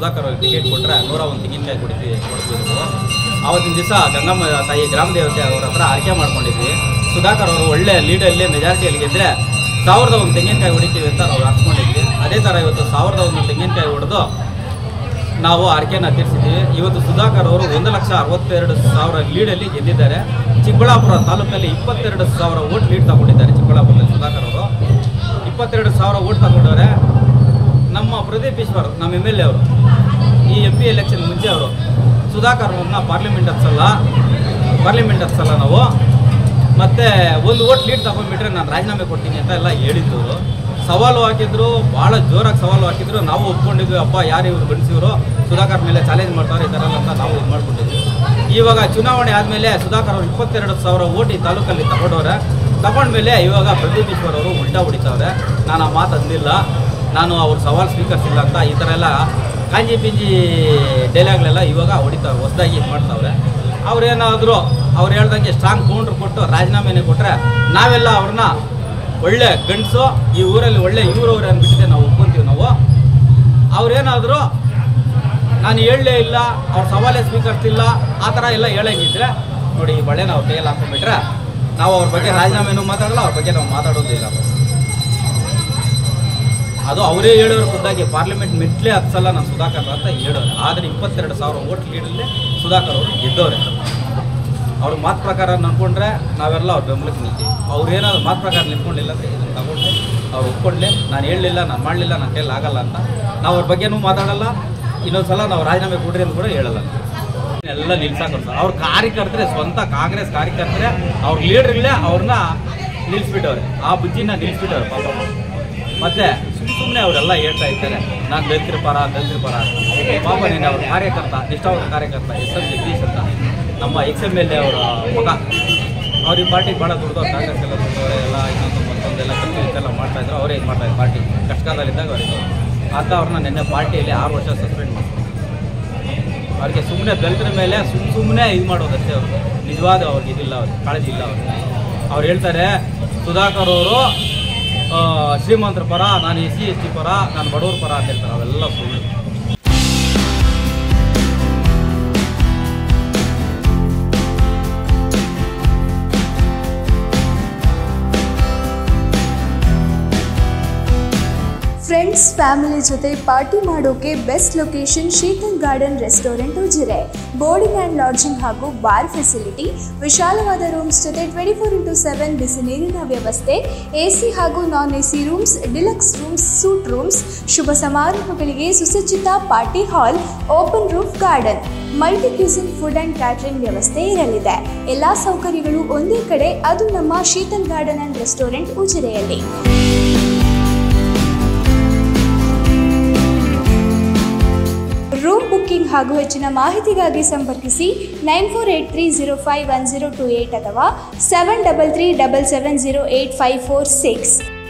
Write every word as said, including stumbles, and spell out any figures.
ಸುಧಾಕರ್ ಅವ್ರಿಗೆ ಟಿಕೆಟ್ ಕೊಟ್ಟರೆ ನೂರ ಒಂದು ತೆಂಗಿನಕಾಯಿ ಕೊಡ್ತೀವಿ ಕೊಡ್ತಿದ್ರು. ಆವತ್ತಿನ ದಿವಸ ಗಂಗಮ್ಮ ತಾಯಿ ಗ್ರಾಮ ದೇವತೆ ಅವ್ರ ಹತ್ರ ಆಯ್ಕೆ ಮಾಡ್ಕೊಂಡಿದ್ವಿ. ಸುಧಾಕರ್ ಅವರು ಒಳ್ಳೆ ಲೀಡಲ್ಲಿ ಮೆಜಾರಿಟಿಯಲ್ಲಿ ಗೆದ್ದರೆ ಸಾವಿರದ ಒಂದು ತೆಂಗಿನಕಾಯಿ ಹೊಡಿತೀವಿ ಅಂತ ನಾವು ಹಾಕ್ಸ್ಕೊಂಡಿದ್ವಿ. ಅದೇ ಥರ ಇವತ್ತು ಸಾವಿರದ ಒಂದು ತೆಂಗಿನಕಾಯಿ ಹೊಡೆದು ನಾವು ಆರ್ಕೆನ ತೀರಿಸಿದ್ದೀವಿ. ಇವತ್ತು ಸುಧಾಕರ್ ಅವರು ಒಂದು ಲಕ್ಷ ಅರವತ್ತೆರಡು ಸಾವಿರ ಲೀಡಲ್ಲಿ ಗೆದ್ದಿದ್ದಾರೆ. ಚಿಕ್ಕಬಳ್ಳಾಪುರ ತಾಲೂಕಲ್ಲಿ ಇಪ್ಪತ್ತೆರಡು ಸಾವಿರ ಓಟ್ ಲೀಡ್ ತಗೊಂಡಿದ್ದಾರೆ. ಚಿಕ್ಕಬಳ್ಳಾಪುರದಲ್ಲಿ ಸುಧಾಕರ್ ಅವರು ಇಪ್ಪತ್ತೆರಡು ಸಾವಿರ ಓಟ್ ತಗೊಂಡವ್ರೆ. ನಮ್ಮ ಪ್ರದೀಪ್ ಈಶ್ವರ್ ನಮ್ಮ ಎಮ್ ಎಲ್ ಎ ಅವರು ಈ ಎಂ ಪಿ ಎಲೆಕ್ಷನ್ ಮುಂಚೆ ಅವರು ಸುಧಾಕರ್ ಅವ್ರನ್ನ ಪಾರ್ಲಿಮೆಂಟ್ ಹತ್ಸಲ್ಲ ಪಾರ್ಲಿಮೆಂಟ್ ಹತ್ಸಲ್ಲ ನಾವು ಮತ್ತು ಒಂದು ಓಟ್ ಲೀಡ್ ತಗೊಂಡ್ಬಿಟ್ರೆ ನಾನು ರಾಜೀನಾಮೆ ಕೊಡ್ತೀನಿ ಅಂತ ಎಲ್ಲ ಹೇಳಿದ್ದು. ಸವಾಲು ಹಾಕಿದ್ರು, ಭಾಳ ಜೋರಾಗಿ ಸವಾಲು ಹಾಕಿದ್ರು. ನಾವು ಒಪ್ಕೊಂಡಿದ್ವಿ, ಅಪ್ಪ ಯಾರು ಇವರು ಗಂಡಸಿವರು ಸುಧಾಕರ್ ಮೇಲೆ ಚಾಲೆಂಜ್ ಮಾಡ್ತಾರೆ ಈ ಥರ ಅಂತ ನಾವು ಇದು ಮಾಡ್ಕೊಂಡಿದ್ವಿ. ಇವಾಗ ಚುನಾವಣೆ ಆದಮೇಲೆ ಸುಧಾಕರ್ ಅವರು ಇಪ್ಪತ್ತೆರಡು ಸಾವಿರ ಓಟ್ ಈ ತಾಲೂಕಲ್ಲಿ ತಗೊಂಡವ್ರೆ. ತಗೊಂಡ್ಮೇಲೆ ಇವಾಗ ಪ್ರದೀಪ್ ಈಶ್ವರ್ ಅವರು ಉಲ್ಟಾ ಹೊಡಿತಾವ್ರೆ. ನಾನು ಆ ಮಾತು ಅಂದಿಲ್ಲ, ನಾನು ಅವ್ರ ಸವಾಲು ಸ್ವೀಕರಿಸಿಲ್ಲ ಅಂತ ಈ ಥರ ಎಲ್ಲ ಕಾಂಜಿ ಪಿಂಜಿ ಡೈಲಾಗ್ಲೆಲ್ಲ ಇವಾಗ ಹೊಡಿತಾವ್ರೆ, ಹೊಸದಾಗಿ ಇದು ಮಾಡ್ತಾವ್ರೆ. ಅವ್ರೇನಾದರೂ ಅವ್ರು ಹೇಳ್ದಂಗೆ ಸ್ಟ್ರಾಂಗ್ ಕೌಂಟ್ರ್ ಕೊಟ್ಟು ರಾಜೀನಾಮೆನೇ ಕೊಟ್ಟರೆ ನಾವೆಲ್ಲ ಅವ್ರನ್ನ ಒಳ್ಳೆ ಗಂಡಸು ಈ ಊರಲ್ಲಿ ಒಳ್ಳೆ ಇವ್ರವ್ರೆ ಅಂದ್ಬಿಟ್ಟಿದೆ ನಾವು ಒಪ್ಕೊಂತೀವಿ. ನಾವು ಅವ್ರೇನಾದರೂ ನಾನು ಹೇಳಲೇ ಇಲ್ಲ, ಅವ್ರ ಸವಾಲೇ ಸ್ವೀಕರಿಸ್ತಿಲ್ಲ ಆ ಥರ ಎಲ್ಲ ಹೇಳಂಗಿದ್ರೆ ನೋಡಿ ಈ ಬಳೆ ನಾವು ಕೈಯಲ್ಲಿ ಹಾಕೊಂಡ್ಬಿಟ್ರೆ ನಾವು ಅವ್ರ ಬಗ್ಗೆ ರಾಜೀನಾಮೆನೂ ಮಾತಾಡಲ್ಲ, ಅವ್ರ ಬಗ್ಗೆ ನಾವು ಮಾತಾಡೋದಿಲ್ಲ. ಅದು ಅವರೇ ಹೇಳೋರು ಖುದ್ದಾಗಿ ಪಾರ್ಲಿಮೆಂಟ್ ಮೆಟ್ಲೆ ಹತ್ಸಲ್ಲ ನಾನು ಸುಧಾಕರ್ ಅಂತ ಹೇಳೋರು. ಆದರೆ ಇಪ್ಪತ್ತೆರಡು ಸಾವಿರ ಓಟ್ ಲೀಡಲ್ಲಿ ಸುಧಾಕರ್ ಅವರು ಗೆದ್ದವ್ರೆ. ಅವ್ರ ಮಾತು ಪ್ರಕಾರ ನಂಬ್ಕೊಂಡ್ರೆ ನಾವೆಲ್ಲ ಅವ್ರ ಬೆಂಬಲಕ್ಕೆ ನಿಲ್ತೀವಿ. ಅವ್ರು ಏನಾದ್ರು ಮಾತು ಪ್ರಕಾರ ನಿಂತ್ಕೊಂಡಿಲ್ಲ ಅಂದರೆ ಇದನ್ನು ತಗೊಂಡು ಅವ್ರು ಒಪ್ಕೊಂಡ್ಲೆ ನಾನು ಹೇಳಲಿಲ್ಲ, ನಾನು ಮಾಡಲಿಲ್ಲ, ನನ್ನ ಕೈಯಲ್ಲಿ ಆಗಲ್ಲ ಅಂತ ನಾವು ಅವ್ರ ಬಗ್ಗೆನೂ ಮಾತಾಡಲ್ಲ. ಇನ್ನೊಂದು ಸಲ ನಾವು ರಾಜೀನಾಮೆ ಕೊಡ್ರಿ ಅಂತ ಕೂಡ ಹೇಳಲ್ಲ. ಎಲ್ಲ ನಿಲ್ಸಾಕೊಡ್ತಾರೆ ಅವ್ರ ಕಾರ್ಯಕರ್ತರೆ, ಸ್ವಂತ ಕಾಂಗ್ರೆಸ್ ಕಾರ್ಯಕರ್ತರೆ ಅವ್ರ ಲೀಡ್ರ್ಗಳೇ ಅವ್ರನ್ನ ನಿಲ್ಲಿಸ್ಬಿಟ್ಟವ್ರೆ, ಆ ಬುಜ್ಜಿನ ನಿಲ್ಲಿಸ್ಬಿಟ್ಟವ್ರೆ ಪಾಪ. ಮತ್ತು ಸುಮ್ಮ ಸುಮ್ಮನೆ ಅವರೆಲ್ಲ ಹೇಳ್ತಾ ಇರ್ತಾರೆ ನಾನು ದಲಿತರ ಪರ ದಲಿತರ ಪರ ಪಾಪ. ನೀನು ಅವ್ರ ಕಾರ್ಯಕರ್ತ, ನಿಷ್ಠಾವಂತ ಕಾರ್ಯಕರ್ತ ಎಸ್ ಎಂ ಜಗದೀಶ್ ಅಂತ ನಮ್ಮ ಎಕ್ಸ್ ಎಮ್ ಎಲ್ ಎ ಅವರ ಮಗ. ಅವ್ರ ಈ ಪಾರ್ಟಿಗೆ ಭಾಳ ದುಡ್ದು ಕಾಂಗ್ರೆಸ್ ಎಲ್ಲ ದುಡ್ದವ್ರೆ ಎಲ್ಲ ಇನ್ನೊಂದು ಮತ್ತೊಂದೆಲ್ಲ ಖರ್ಚು ಇದೆಲ್ಲ ಮಾಡ್ತಾಯಿದ್ರು. ಅವರೇ ಇದು ಮಾಡ್ತಾಯಿದ್ರು ಪಾರ್ಟಿ ಕಷ್ಟಕಾಲದಲ್ಲಿದ್ದಾಗ ಅವರಿಗೆ ಅಂತ ಅವ್ರನ್ನ ನಿನ್ನೆ ಪಾರ್ಟಿಯಲ್ಲಿ ಆರು ವರ್ಷ ಸಸ್ಪೆಂಡ್ ಮಾಡ್ತಾರೆ. ಅವ್ರಿಗೆ ಸುಮ್ಮನೆ ದಲಿತರ ಮೇಲೆ ಸುಮ್ಮ ಸುಮ್ಮನೆ ಇದು ಮಾಡೋದಷ್ಟೇ. ಅವರು ನಿಜವಾದ ಅವ್ರಿಗೆ ಇದಿಲ್ಲ, ಅವ್ರಿಗೆ ಕಾಳಜಿ ಇಲ್ಲ. ಅವ್ರಿಗೆ ಅವ್ರು ಹೇಳ್ತಾರೆ ಸುಧಾಕರ್ ಅವರು ಶ್ರೀಮಂತರ ಪರ, ನಾನು ಎಸ್ ಸಿ ಎಸ್ ಟಿ ಪರ, ನಾನು ಬಡವ್ರ ಪರ ಅಂತ ಹೇಳ್ತಾರೆ. ಅವೆಲ್ಲ ಸುಳ್ಳು. ಫ್ರೆಂಡ್ಸ್ ಫ್ಯಾಮಿಲಿ ಜೊತೆ ಪಾರ್ಟಿ ಮಾಡೋಕೆ best location Sheetal garden restaurant Ujire. Boarding and lodging ಹಾಗೂ ಬಾರ್ ಫೆಸಿಲಿಟಿ, ವಿಶಾಲವಾದ ರೂಮ್ಸ್ ಜೊತೆ ಟ್ವೆಂಟಿ ಫೋರ್ ಇಂಟು ಸೆವೆನ್ ಬಿಸಿ ನೀರಿನ ವ್ಯವಸ್ಥೆ, ಎ ಸಿ ಹಾಗೂ non A C rooms, deluxe rooms, suite rooms, ಶುಭ ಸಮಾರಂಭಗಳಿಗೆ ಸುಸಜ್ಜಿತ party hall, open roof garden, multi cuisine food and catering ವ್ಯವಸ್ಥೆ ಇರಲಿದೆ. ಎಲ್ಲ ಸೌಕರ್ಯಗಳು ಒಂದೇ ಕಡೆ, ಅದು ನಮ್ಮ ಶೀತಲ್ ಗಾರ್ಡನ್ ಆ್ಯಂಡ್ ರೆಸ್ಟೋರೆಂಟ್ ಉಜಿರೆಯಲ್ಲಿ. ರೂಮ್ ಬುಕ್ಕಿಂಗ್ ಹಾಗೂ ಹೆಚ್ಚಿನ ಮಾಹಿತಿಗಾಗಿ ಸಂಪರ್ಕಿಸಿ nine four eight three zero five one zero two eight ಅಥವಾ seven double three double seven zero eight five four six.